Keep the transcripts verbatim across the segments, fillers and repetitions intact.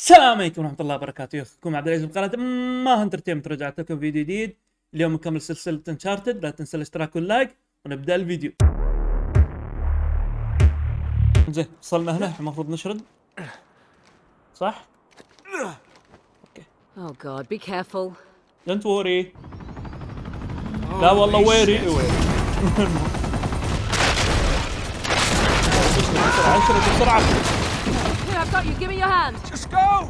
السلام عليكم ورحمة الله وبركاته، اخوكم عبد العزيز من قناة ما انترتينمنت. رجعت لكم فيديو جديد. اليوم نكمل سلسلة انشارتد. لا تنسى الاشتراك واللايك ونبدأ الفيديو. زين وصلنا هنا، المفروض نشرد صح؟ اوكي. Oh God, be careful. Don't worry. لا والله ويري ويري. بسرعة اشرد بسرعة. Here, I've got you. Give me your hand. Just go!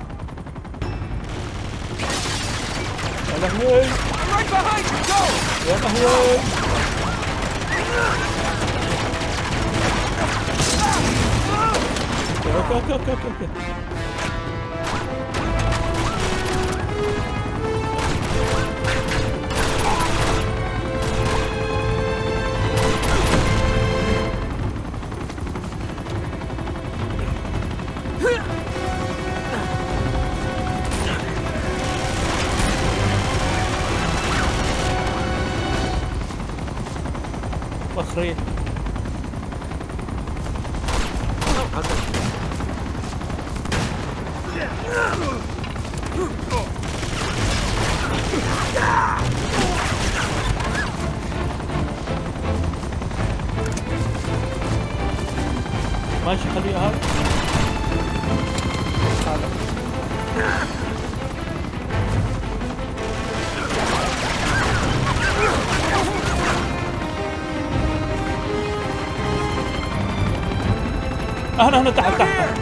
يا لهوي I'm right behind you, go! يا لهوي. اوكي اوكي اوكي اوكي اوكي. فخرية. ماشي خليها هذا. هنا هنا تحت تحت تحت.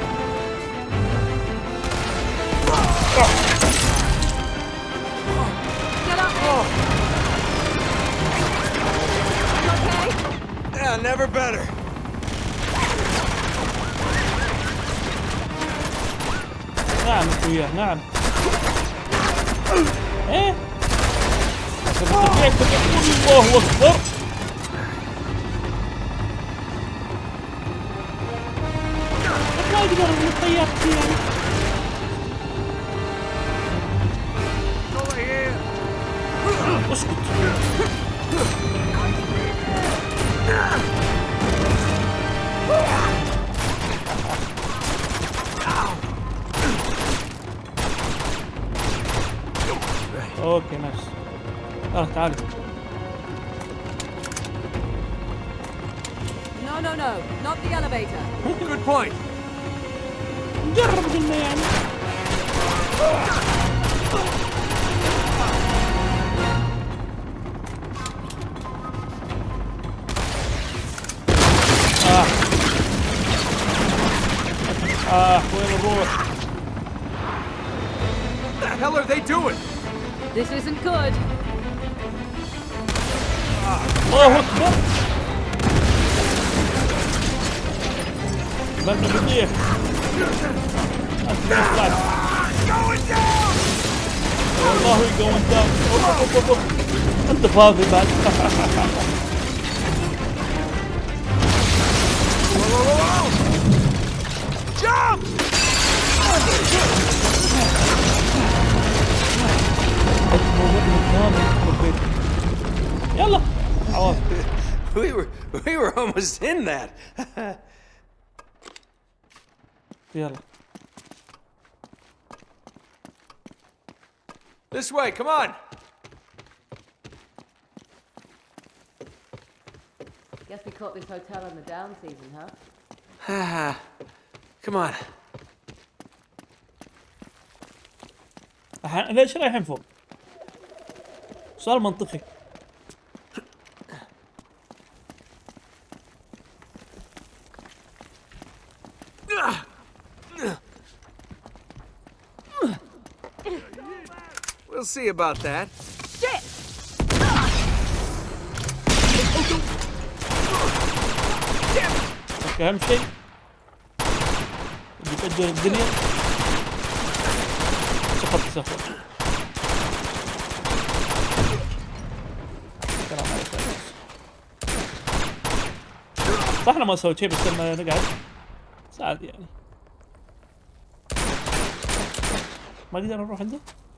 Get up. You okay? Yeah, never better. نعم وياه نعم. ايه الله اكبر. ما يقدر الطيار يعني. Over here. اسكت. اوكي نايس. اه تعالي. No, no, no. Not the elevator. Good point. نجرب قلنا يعني. اه اه وين نروح؟ What the hell are they doing? This isn't good. الله اكبر. بدنا بديه. Going down! والله going down. انت فاضي بعد. Whoa, whoa, whoa, whoa! Jump! يلا عوض. We were we were almost in that. يلا This way, come on. Guess we caught this hotel in the down season, huh? Come on. الحين ليش رايحين فوق؟ سؤال منطقي. We'll see about that. Shit! اوكي اهم شيء اللي يفجر الدنيا. سقط سفر. السلام عليكم. صح انا ما سويت شيء بس لما نقعد ساعد يعني. ما اقدر نروح عنده؟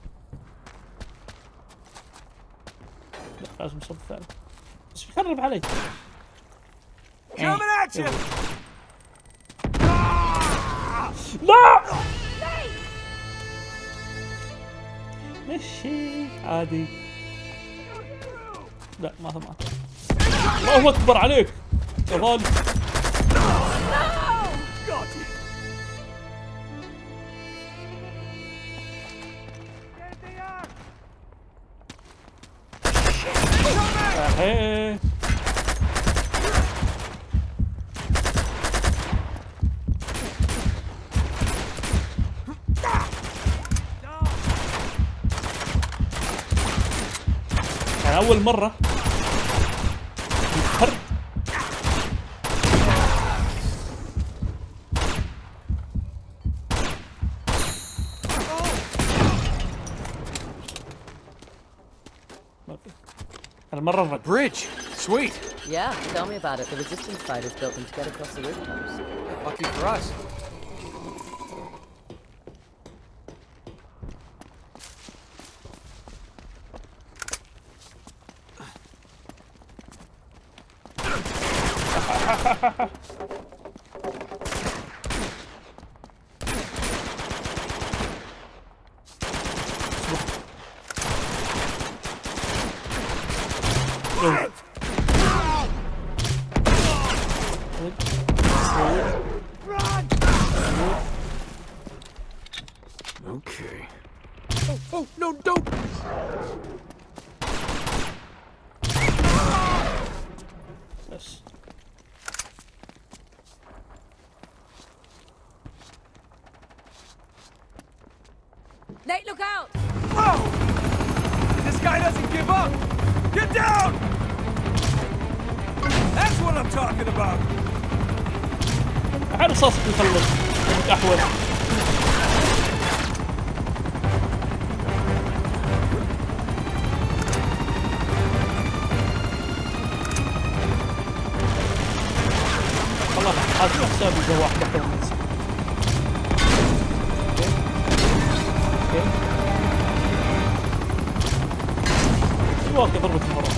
لا لازم نصب ثاني. بس بيقرب علي. Coming at you! لا مشي عادي. لا ما ما الله اكبر عليك يا غالي. احيه يعني اول مرة يتحرك. المرة الرابعة. Bridge. Sweet. Yeah, tell me about it. The resistance fighters built them to get across the rooftops. Lucky for us. Okay. Oh, oh, no, don't! بس Nate, look out! Whoa! This guy doesn't give up! Get down! That's what I'm talking about! تعال رصاصك يخلص متأحول. والله حاسب حسابي إذا واحد دخل المنزل. اوكي اوكي واقع ضربة المرة.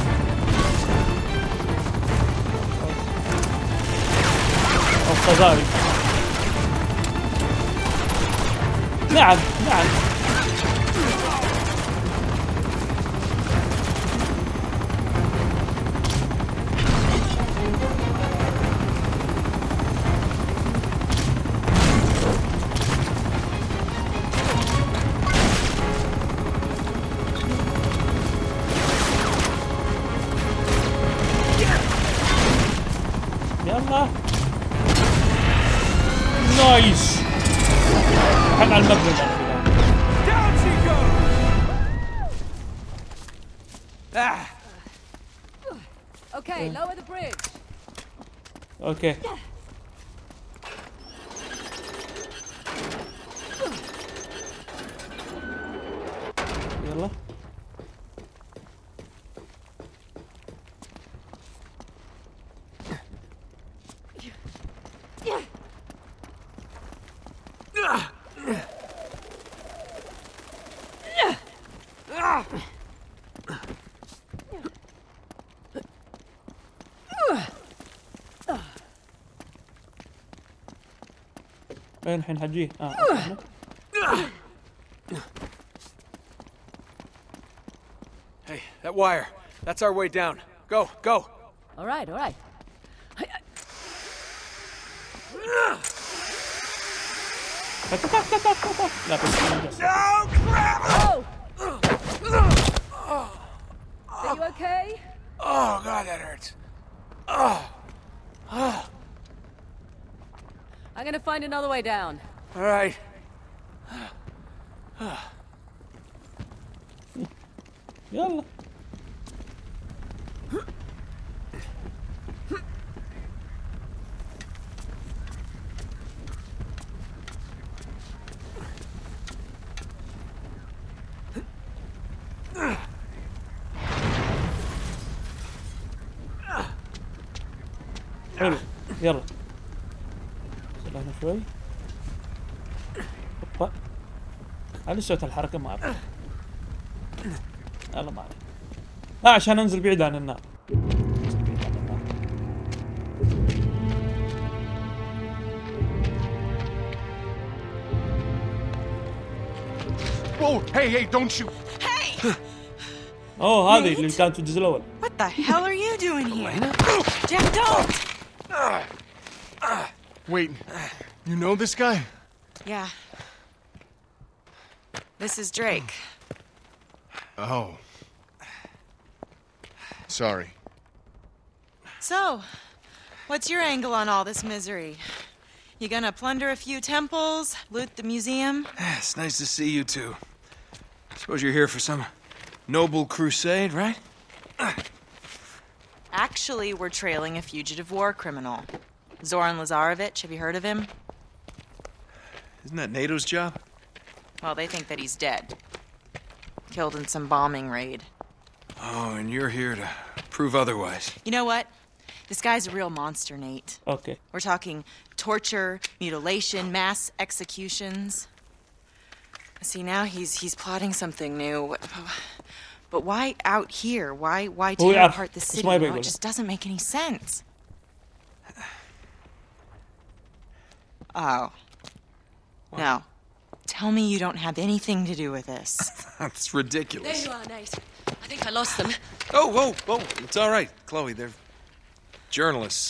الخزائن. نعم نعم يلا نايس. حق على المبنى الأخير. Down she goes! Ah! Okay, lower the bridge. اوكي يلا وين الحين حجيه؟ اه أوكي. Hey, that wire. That's our way down. Go, go! All right, all right. لا بس بس. No, crap! Oh! Are you okay? Oh, God, that hurts. Oh, I'm gonna find another way down. all right. يلا حلو يلا سلامة شوي. هوبا هذه صوت الحركة ما أعرف. يلا ما عليك. لا عشان انزل بعيد عن النار. انزل بعيد عن النار. Whoa! Hey, hey! Don't shoot! Hey! اوه هذه اللي كانت في الجزء الاول. What the hell are you doing here? Jack, don't! Wait, you know this guy? Yeah. This is Drake. Oh. Sorry. So, what's your angle on all this misery? You gonna plunder a few temples, loot the museum? It's nice to see you two. Suppose you're here for some noble crusade, right? Actually, we're trailing a fugitive war criminal. Zoran Lazarevic, have you heard of him? Isn't that NATO's job? Well, they think that he's dead. Killed in some bombing raid. Oh, and you're here to prove otherwise. You know what? This guy's a real monster, Nate. اوكي. We're talking torture, mutilation, mass executions. See, now he's he's plotting something new. But why out here? Why why هو tear يعرف. apart the city? اسمه You know, يبي it just doesn't make any sense. Oh. No. Tell me you don't have anything to do with this. That's ridiculous. There you are, Nate. I think I lost them. Oh, whoa, whoa. It's all right, Chloe. They're journalists.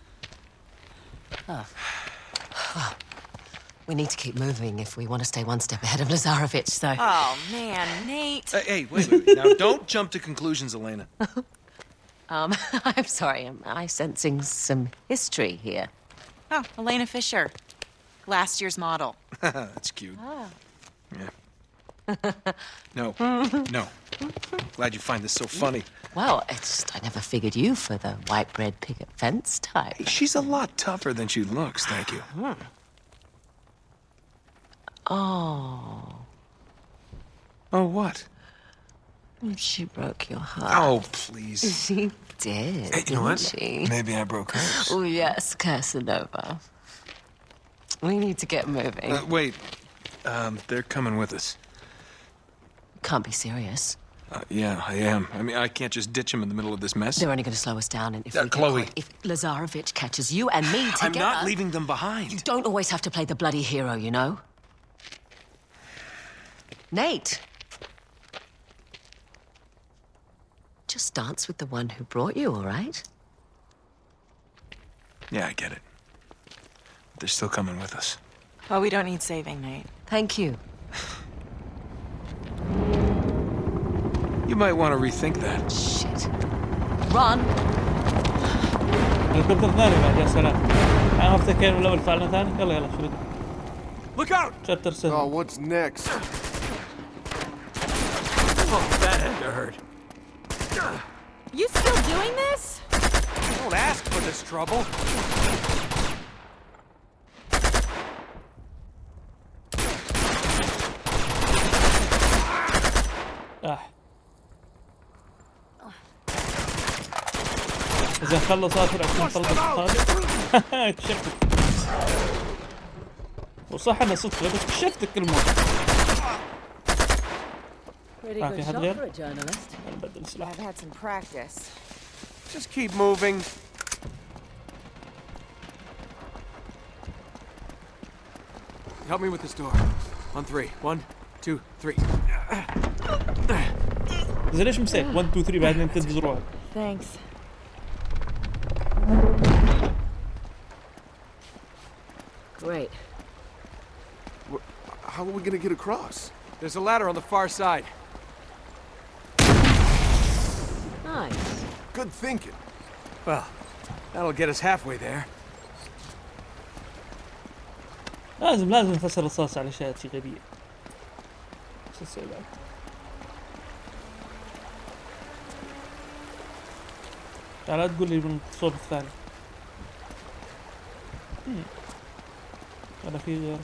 We need to keep moving if we want to stay one step ahead of Lazarevic, so... Oh, man, Nate. Hey, hey, wait, wait, wait. Now, don't jump to conclusions, Elena. Um, I'm sorry, am I sensing some history here? Oh, Elena Fisher. Last year's model. That's cute. Yeah. No, no. Glad you find this so funny. Well, it's just I never figured you for the white bread picket fence type. Hey, she's a lot tougher than she looks, thank you. Oh, Oh, what? she broke your heart. Oh, please. She did, Hey, you know didn't what? she? Maybe I broke hers. Oh, yes, Casanova. We need to get moving. Uh, wait. Um, they're coming with us. Can't be serious. Uh, yeah, I am. I mean, I can't just ditch him in the middle of this mess. They're only going to slow us down, and if Uh, we get Chloe. caught, if Lazarevic catches you and me together... I'm not leaving them behind. You don't always have to play the bloody hero, you know? Nate! Just dance with the one who brought you, all right? Yeah, I get it. But they're still coming with us. Well, we don't need saving, Nate. Thank you. You might want to rethink that. Shit. Run! الكابتن الثاني بعد يا سلام. انا افتكر من الاول فعلنا ثاني. يلا يلا شو بدك؟ Look out! شابتر Oh, سبعة. what's next? Oh, that had to hurt. You still doing this? Don't ask for this trouble. آه. إذا خلص آخر عشان طلبت الخالد. اكتشفتك. وصح أنا صدفة بس اكتشفتك كل مرة. Pretty Ah, good في حد shot غير؟ for a journalist. نبدل سلاح. I've had some practice. Just keep moving. Help me with this door. On three. One, two, three. إذا ليش مسك واحد اثنين ثلاثة بعدين تدز زروع. Thanks. Great. How are we gonna get across? There's a ladder on the far side. Nice. Good thinking. Well, that'll get us halfway there. لازم لازم نفسر رصاص على اشياء شي غبية. شو تسوي بعد؟ لا تقول لي من الصوب الثاني. مم. ولا في غير.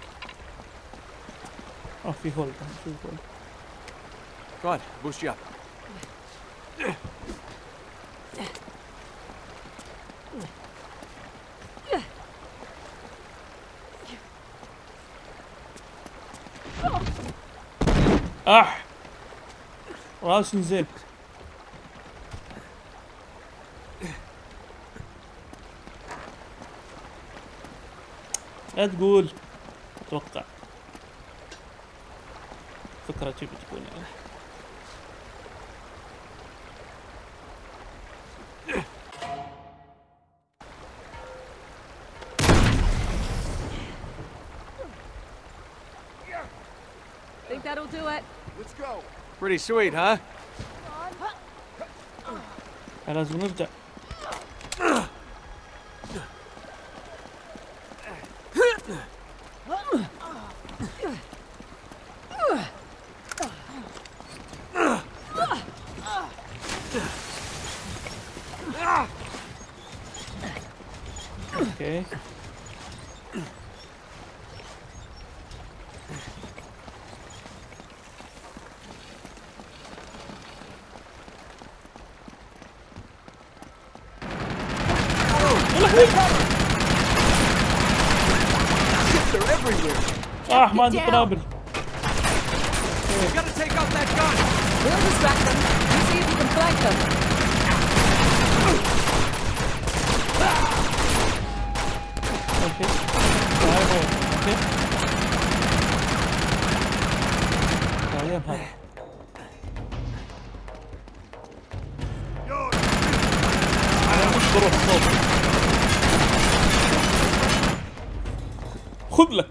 اه في هولد شوف هولد. Go on, boost you up. اح راسي نزل. لا تقول اتوقع فكرة شي بتكون يعني. Think that'll do it? Let's go. Pretty sweet, huh? لازم نرجع. اوكي. They're everywhere. اه ما عندي قنابل. We gotta take out that gun. We'll distract them. You see if you can flank them. اوكي. اوكي. بعدين هذا. انا مش بروح صوت. خذ لك.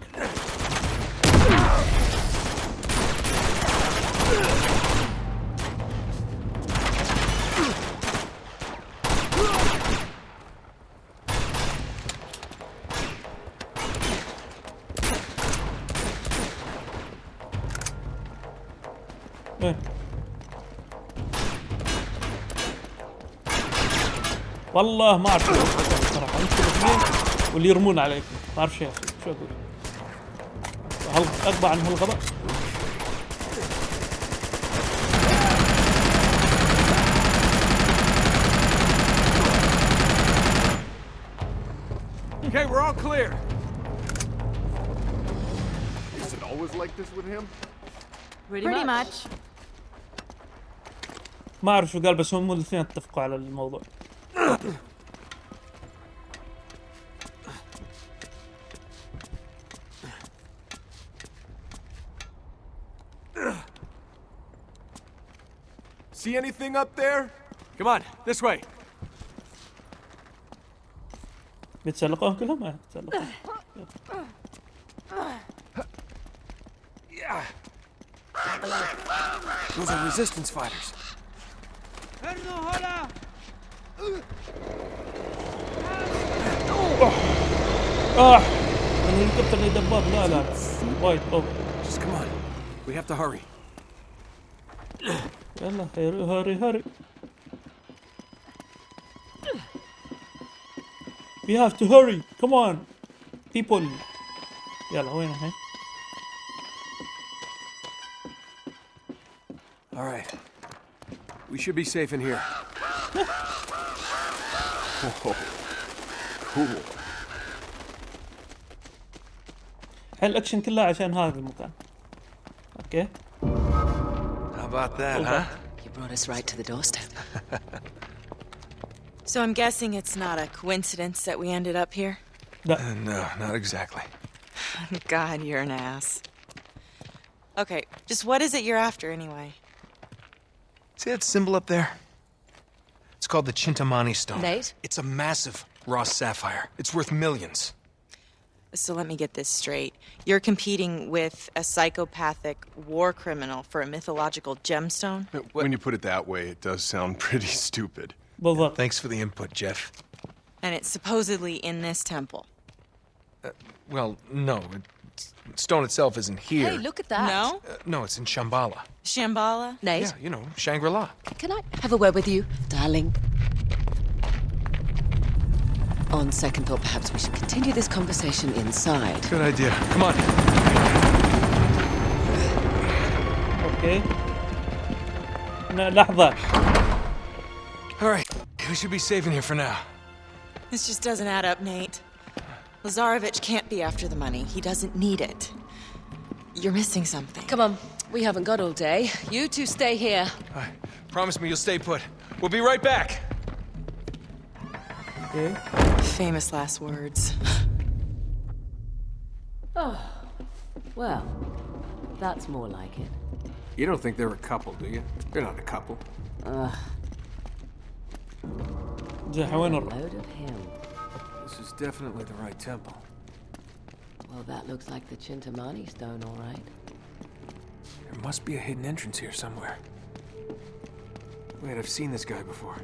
وين؟ والله ما اعرف صراحه انتم الاثنين واللي يرمون عليكم ما اعرف شيء شو اقول. هل اقضى عن هالغباء؟ Okay, we're all clear. Is it always like this with him? Pretty, Pretty much. much. ما اعرف شو قال بس هم الاثنين اتفقوا على الموضوع. See anything up there? Come on, this way. بيتسلقون كلهم؟ ما يتسلقون. Yeah. Those are resistance fighters. اه الهليكوبتر اللي دباب لا لا لا وايد قوي. Just come on. We have to hurry. يلا هري هري هري. We have to hurry. Come on people. يلا وين الحين؟ All right. We should be safe in here. Whoa. Cool. هالاكشن كله عشان هذا المكان. اوكي. How about that, huh? You brought us right to the doorstep. So I'm guessing it's not a coincidence that we ended up here? لا. Uh, no, not exactly. God, you're an ass. Okay, just what is it you're after anyway? See that symbol up there? It's called the Chintamani Stone. Nate? It's a massive raw sapphire. It's worth millions. So let me get this straight. You're competing with a psychopathic war criminal for a mythological gemstone? When you put it that way, it does sound pretty stupid. بالضبط. Thanks for the input, Jeff. And it's supposedly in this temple. Well, no. It, stone itself isn't here. Hey, look at that. No? Uh, no, it's in Shambhala. Shambhala? Nate, Yeah, you know, Shangri-La. can I have a word with you, darling? On second thought, perhaps we should continue this conversation inside. Good idea. Come on. اوكي. لا، لحظة. All right. We should be safe in here for now. This just doesn't add up, Nate. Lazarevich can't be after the money. He doesn't need it. You're missing something. Come on, we haven't got all day. You two stay here. All right. Promise me you'll stay put. We'll be right back. اوكي. Famous last words. Oh, well, That's more like it. You don't think they're a couple, do you? They're not a couple. Ugh. زحة وين A الروح؟ load of him. This is definitely the right temple. Well, that looks like the Chintamani stone, all right. There must be a hidden entrance here somewhere. Wait, I've seen this guy before.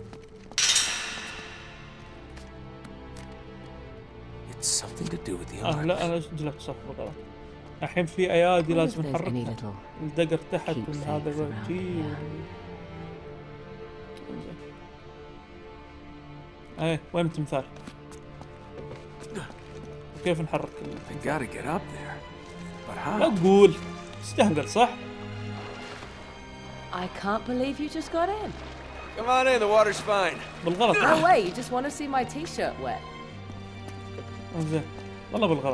It's something to do with the اه لا انا alarms. جلبت صف غلط. الحين في ايادي What if لازم there's any نحركها. little الدقر تحت من keepsakes هذا around الجي. here? ايه وين التمثال؟ كيف نحرك؟ I gotta get up there. But لا how? تقول تستهبل صح؟ I can't believe you just got in. Come on in, the water's fine. بالغلط. No way, you just want to see my t-shirt wet. زين والله بالغلط.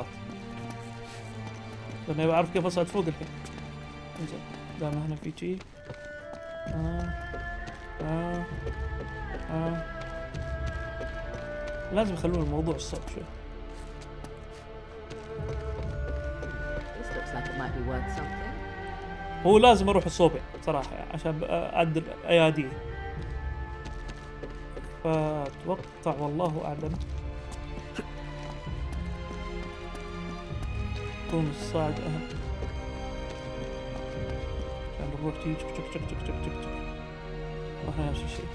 لأني بعرف كيف أصعد فوق الحين. زين دام هنا في شي. آه. آه. آه. لازم يخلون الموضوع صعب شوي. This looks like it might be worth something. هو لازم أروح الصوبع صراحة يعني عشان أعدل أياديه. فأتوقع والله أعلم تكون الصاعد أهم. عشان نروح تيجي تشك تشك تشك تشك تشك تشك تشك. وإحنا نفس الشيء.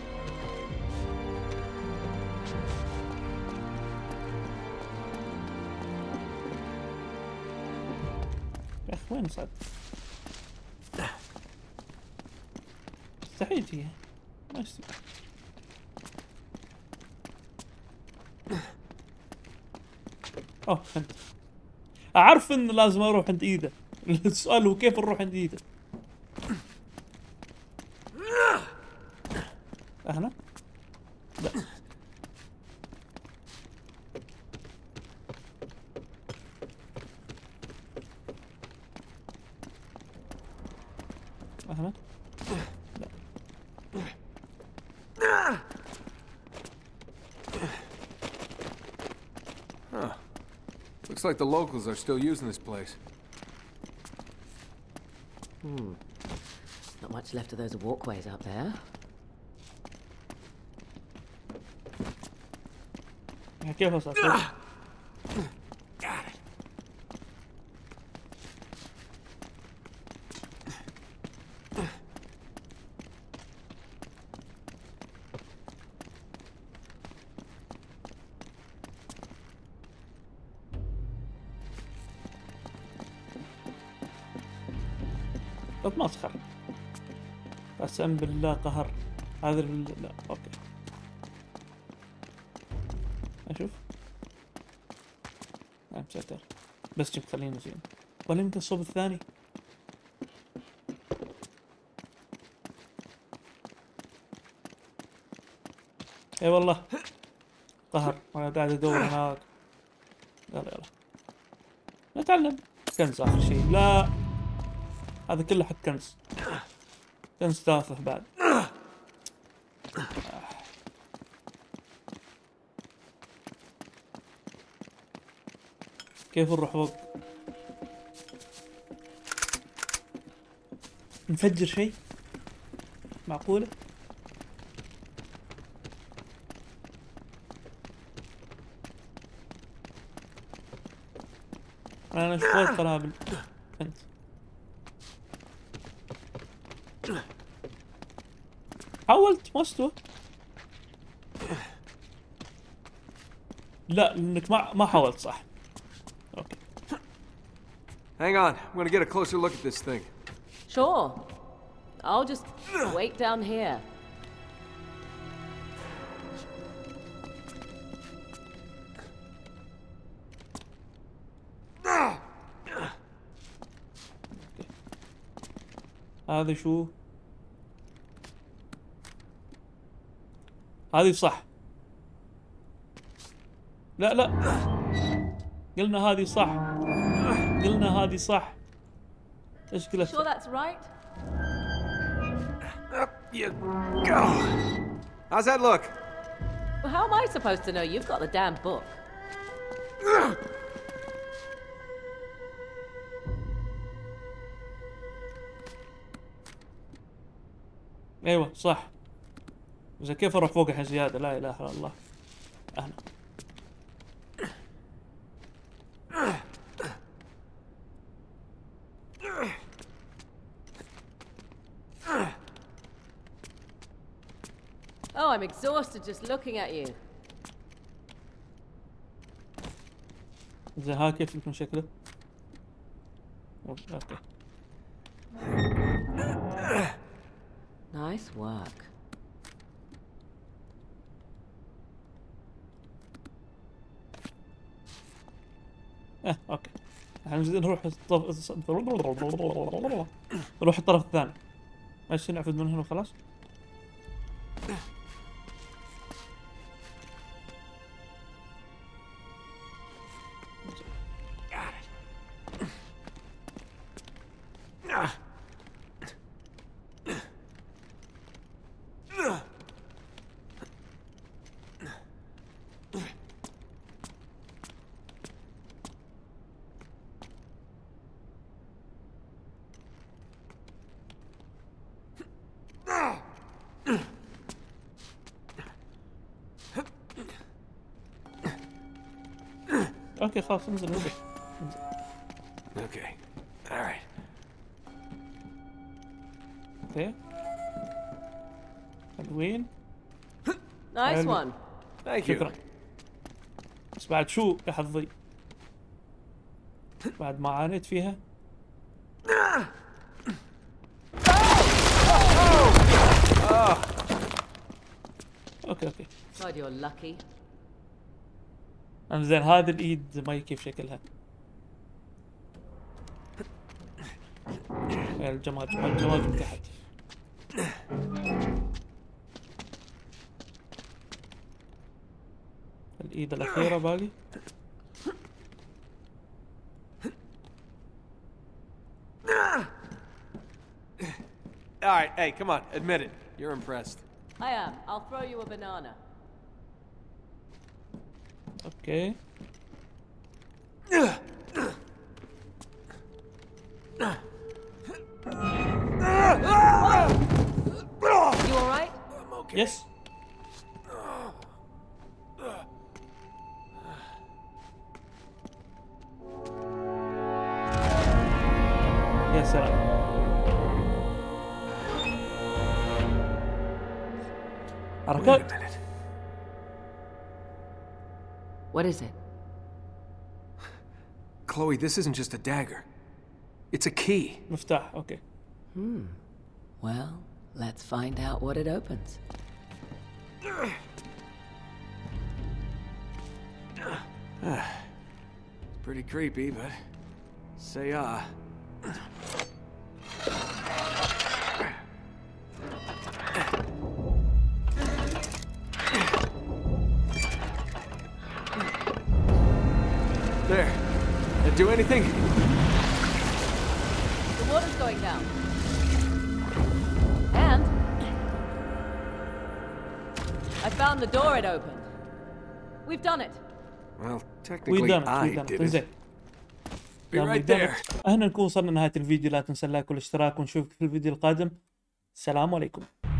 يا أخي وين صعد؟ مستحيل فيها ما يصير. اوه فهمت. اعرف ان لازم اروح عند ايده. السؤال هو كيف نروح عند ايده؟ هنا؟ لا هنا؟ Huh. Looks like the locals are still using this place. Hmm. Not much left of those walkways out there. كيف أصعد؟ Got it. تتمسخر. قسم بالله قهر. هذا ال... لا اوكي. اشوف. نعم مسيطر. بس شوف خلينا زين. ولا يمكن الصوب الثاني. اي والله. قهر وانا قاعد ادور هناك. يلا يلا. نتعلم. كنز اخر شيء. لا. هذا كله حق كنز. كنز تافه بعد. كيف نروح فوق؟ نفجر شيء؟ معقولة؟ أنا شوية قنابل. أنت حاولت ما استوى. لا لأنك ما ما حاولت صح. أوكي. Hang on, I'm gonna get a closer look at this thing. Sure. I'll just wait down here. هذا شو؟ هذه صح. لا لا قلنا هذه صح. قلنا هذه صح. ايش قلت؟ Sure that's right? Up you go. How's that look? Well, how am I supposed to know? You've got the damn book. ايوه صح. زي كيف اروح فوق الحين زياده؟ لا اله الا الله. اهلا. Oh, I'm exhausted just looking at you. زين ها كيف يكون شكله؟ اوكي. Nice work. اه اوكي. الحين نروح الطرف نروح الطرف الثاني. ماشي نعفد من هنا وخلاص. اوكي خلاص انزل انزل. Okay. All right. اوكي. حلوين. Nice حلو. one. Thank you. شكرا. بس بعد شو يا حظي؟ بعد ما عانيت فيها. اوكي اوكي. God, you're lucky. انزين هذه الايد ما هي كيف شكلها. يا الجماد جماد جماد من تحت. الايد الاخيرة باقي. All right, hey, come on, admit it. You're impressed. I am. I'll throw you a banana. اوكي. You all right? يس. يا سلام. Wait a حركات. minute. What is it? Chloe, this isn't just a dagger. It's a key. مفتاح اوكي. Well, let's find out what it opens. Pretty creepy, but say ah. There. That do anything? The water's going down. And I found the door it opened. We've done it. Well, technically ويدانت I ويدانت did انزين. it. Be right there. هنا نكون وصلنا لنهاية الفيديو. لا تنسى اللايك والاشتراك ونشوفك في الفيديو القادم. السلام عليكم.